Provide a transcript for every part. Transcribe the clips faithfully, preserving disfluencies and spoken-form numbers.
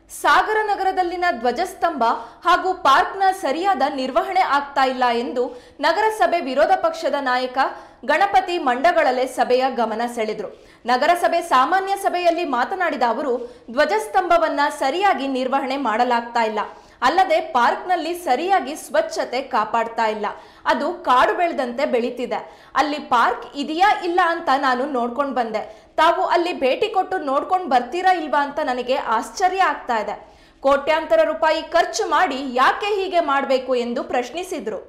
ಸಾಗರ ನಗರದಲ್ಲಿನ ಧ್ವಜಸ್ತಂಭ ಹಾಗೂ ಪಾರ್ಕ್ನ ಸರಿಯಾದ ನಿರ್ವಹಣೆ ಆಗ್ತಾ ಇಲ್ಲ ಎಂದು ನಗರಸಭೆ ವಿರೋಧ ಪಕ್ಷದ ನಾಯಕ ಗಣಪತಿ ಮಂಡಗಳಲೆ ಸಭೆಯ ಗಮನ ಸೆಳೆದರು. ನಗರಸಭೆ ಸಾಮಾನ್ಯ ಸಭೆಯಲ್ಲಿ ಮಾತನಾಡಿದ ಅವರು, ಧ್ವಜಸ್ತಂಭವನ್ನ ಸರಿಯಾಗಿ ನಿರ್ವಹಣೆ ಮಾಡಲಾಗ್ತಾ ಇಲ್ಲ, ಅಲ್ಲದೆ ಪಾರ್ಕ್ನಲ್ಲಿ ಸರಿಯಾಗಿ ಸ್ವಚ್ಛತೆ ಕಾಪಾಡ್ತಾ ಇಲ್ಲ, ಅದು ಕಾಡು ಬೆಳೆದಂತೆ ಬೆಳೀತಿದೆ. ಅಲ್ಲಿ ಪಾರ್ಕ್ ಇದೆಯಾ ಇಲ್ಲ ಅಂತ ನಾನು ನೋಡ್ಕೊಂಡು ಬಂದೆ. ತಾವು ಅಲ್ಲಿ ಭೇಟಿ ಕೊಟ್ಟು ನೋಡ್ಕೊಂಡು ಬರ್ತೀರಾ ಇಲ್ವಾ ಅಂತ ನನಗೆ ಆಶ್ಚರ್ಯ ಆಗ್ತಾ ಇದೆ. ಕೋಟ್ಯಾಂತರ ರೂಪಾಯಿ ಖರ್ಚು ಮಾಡಿ ಯಾಕೆ ಹೀಗೆ ಮಾಡಬೇಕು ಎಂದು ಪ್ರಶ್ನಿಸಿದ್ರು.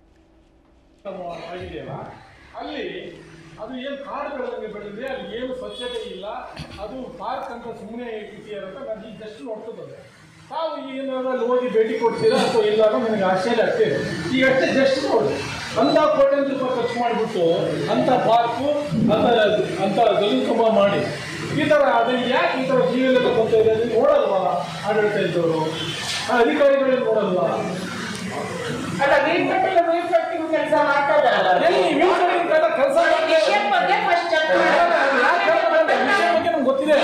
ಅಲ್ಲಿ ಅದು ಏನು ಕಾಡು ಬೆಳೆದಂಗೆ ಬೆಳೆದಿದೆ, ಅಲ್ಲಿ ಏನು ಸ್ವಚ್ಛತೆ ಇಲ್ಲ, ಅದು ಪಾರ್ಕ್ ಅಂತ ಸುಮ್ಮನೆ ಇದೆಯಾ ಅಂತ ನಾನು ಈಗ ಜಸ್ಟ್ ನೋಡ್ತಾ ಬಂದೆ. ತಾವು ಏನಾದ್ರು ಅಲ್ಲಿ ಹೋಗಿ ಭೇಟಿ ಕೊಡ್ತೀರಾ ಅಥವಾ ಇಲ್ಲ ಅನ್ನೋ ನನಗೆ ಆಶ್ಚರ್ಯ ಆಗ್ತಿದೆ. ಈಗ ಅಷ್ಟೇ ಜಸ್ಟ್ ನೋಡಿ, ಅಂಥ ಕೋಟ್ಯಾಂತರ ರೂಪಾಯಿ ಖರ್ಚು ಮಾಡಿಬಿಟ್ಟು ಅಂಥ ಪಾರ್ಕು ಅಂತ ಅಂಥ ಧ್ವಜಸ್ತಂಭ ಮಾಡಿ ಈ ಥರ ಅದು ಯಾಕೆ ಈ ಥರ ಜೀವನ ಬರ್ತಾ ಇದೆ ಅದನ್ನು ನೋಡಲ್ವಾ ಆಡಳಿತ ಇದ್ದವರು, ಅಧಿಕಾರಿಗಳು ನೋಡಲ್ವಾ? ಅಲ್ಲ ವೀರ್ಪಟ್ಟಿಗೆ ವೀರ್ಪಟ್ಟಿಗೂ ಕೆಲಸ ಮಾಡ್ತಾ ಇದ್ದಾರಲ್ಲ, ಎಲ್ಲಿ ವೀರ್ಪಟ್ಟಿಗೆ ಕೆಲಸ ವಿಷಯ ಬಗ್ಗೆ ಫಸ್ಟ್ ಚರ್ಚೆ ನಮ್ಗೆ ಗೊತ್ತಿದೆ.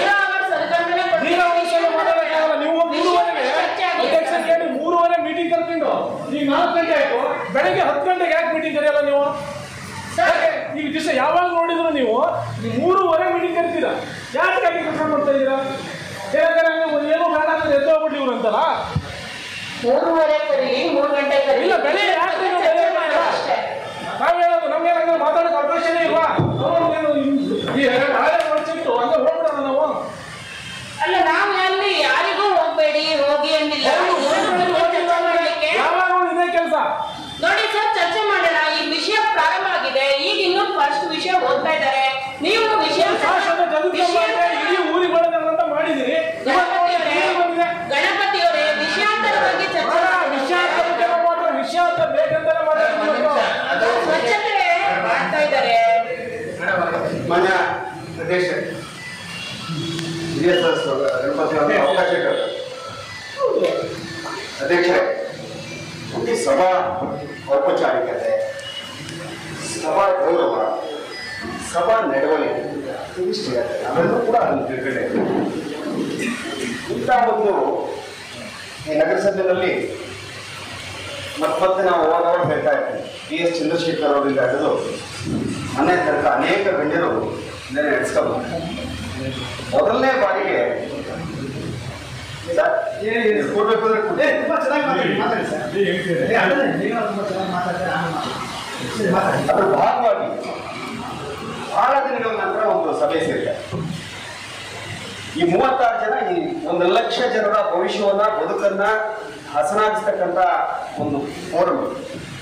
ನೀವು ಮೂರುವರೆಗೆ ಅಧ್ಯಕ್ಷ ಕೇಳಿ ಮೂರುವರೆ ಮೀಟಿಂಗ್ ಕರ್ಕೊಂಡು ಈಗ ನಾಲ್ಕು ಗಂಟೆ ಆಯ್ತು, ಬೆಳಗ್ಗೆ ಹತ್ತು ಗಂಟೆಗೆ ಯಾಕೆ ಮೀಟಿಂಗ್ ಕರೆಯಲ್ಲ ನೀವು? ಈಗ ದಿವಸ ಯಾವಾಗ ನೋಡಿದ್ರು ನೀವು ಮೂರುವರೆ ಮೀಟಿಂಗ್ ಕರಿತೀರಾ, ಯಾಕೆ ಯಾಕೆ ಕೆಲಸ ಮಾಡ್ತಾ ಇದ್ದೀರಾ? ಯಾಕಂದ್ರೆ ನೀವು ಏನೋ ಬೇಡ ಅಂದ್ರೆ ಎದ್ದು ಹೋಗ್ಬಿಟ್ಟು ಇವ್ರು ಅಂತಲ್ಲ. ಮೂರುವರೆ ಕರಿ ಮೂರು ಗಂಟೆ ಕರಿ ಇಲ್ಲ, ಬೆಳಿಗ್ಗೆ ಯಾಕೆ ನಾವ್ ಹೇಳೋದು ನಮ್ಗೇನಾದ್ರು ಮಾತಾಡೋಕೆ ಅವಕಾಶನೇ ಇಲ್ವಾ? ಚಿಟ್ಟು ಹಂಗೆ ಹೋಗ್ಬಿಡೋಣ ನಾವು. ಅಲ್ಲ ನಾವು ಎಲ್ಲಿ ಯಾರಿಗೂ ಹೋಗ್ಬೇಡಿ ಹೋಗಿ ಅಂದಿಲ್ಲ. ಯಾವಾಗ ಇದೇ ಕೆಲಸ ನೋಡಿ ಸರ್, ಚರ್ಚೆ ಮಾಡೋಣ. ಈ ವಿಷಯ ಪ್ರಾರಂಭ ಆಗಿದೆ, ಈಗ ಇನ್ನೂ ಫಸ್ಟ್ ವಿಷಯ ಓದ್ತಾ ಇದ್ದಾರೆ. ನೀವು ವಿಷಯ ಇಡೀ ಊರಿಗೆ ಬರೋದಂತ ಮಾಡಿದಿರಿ. ಗಣಪತಿ ಅವರೇ, ವಿಷಯಾಂತರ ಬಗ್ಗೆ ಚರ್ಚೆ ವಿಷಯ ಅಂತ ಬೇಕಂತಾನೆ ಮಾಡೋದು. ಸ್ವಚ್ಛತೆ ಮಾಡ್ತಾ ಇದ್ದಾರೆ. ಮಾನ್ಯ ಅಧ್ಯಕ್ಷ ಗಣಪತಿ ಅವರಿಗೆ ಅವಕಾಶ ಅಧ್ಯಕ್ಷರೇ, ಒಂದು ಸಭಾ ಔಪಚಾರಿಕತೆ, ಸಭಾ ಗೌರವ, ಸಭಾ ನಡವಳಿಕೆ ಇಷ್ಟು ಅವೆಲ್ಲೂ ಕೂಡ ಅದನ್ನು ತಿಳ್ಕೊಂಡೆ. ಇಂಥ ಒಂದು ಈ ನಗರಸಭೆಯಲ್ಲಿ ಮತ್ತೆ ಮತ್ತೆ ನಾವು ಹೋದವರು ಹೇಳ್ತಾ ಇರ್ತೀವಿ, ಟಿ ಎಸ್ ಚಂದ್ರಶೇಖರ್ ಅವರಿಂದ ಹಿಡಿದು ಮನೆ ತನಕ ಅನೇಕ ಗಣ್ಯರು ಇದನ್ನು ನಡೆಸ್ಕೊಳ್ತಾರೆ. ಮೊದಲನೇ ಬಾರಿಗೆ ಅದ್ರ ಭಾಗವಾಗಿ ಬಹಳ ದಿನಗಳ ನಂತರ ಒಂದು ಸಭೆ ಸೇರಿದ್ದಾರೆ. ಈ ಮೂವತ್ತಾರು ಜನ ಈ ಒಂದು ಲಕ್ಷ ಜನರ ಭವಿಷ್ಯವನ್ನ ಬದುಕನ್ನ ಹಸನಾಗಿಸ್ತಕ್ಕಂಥ ಒಂದು ಫೋರಂ.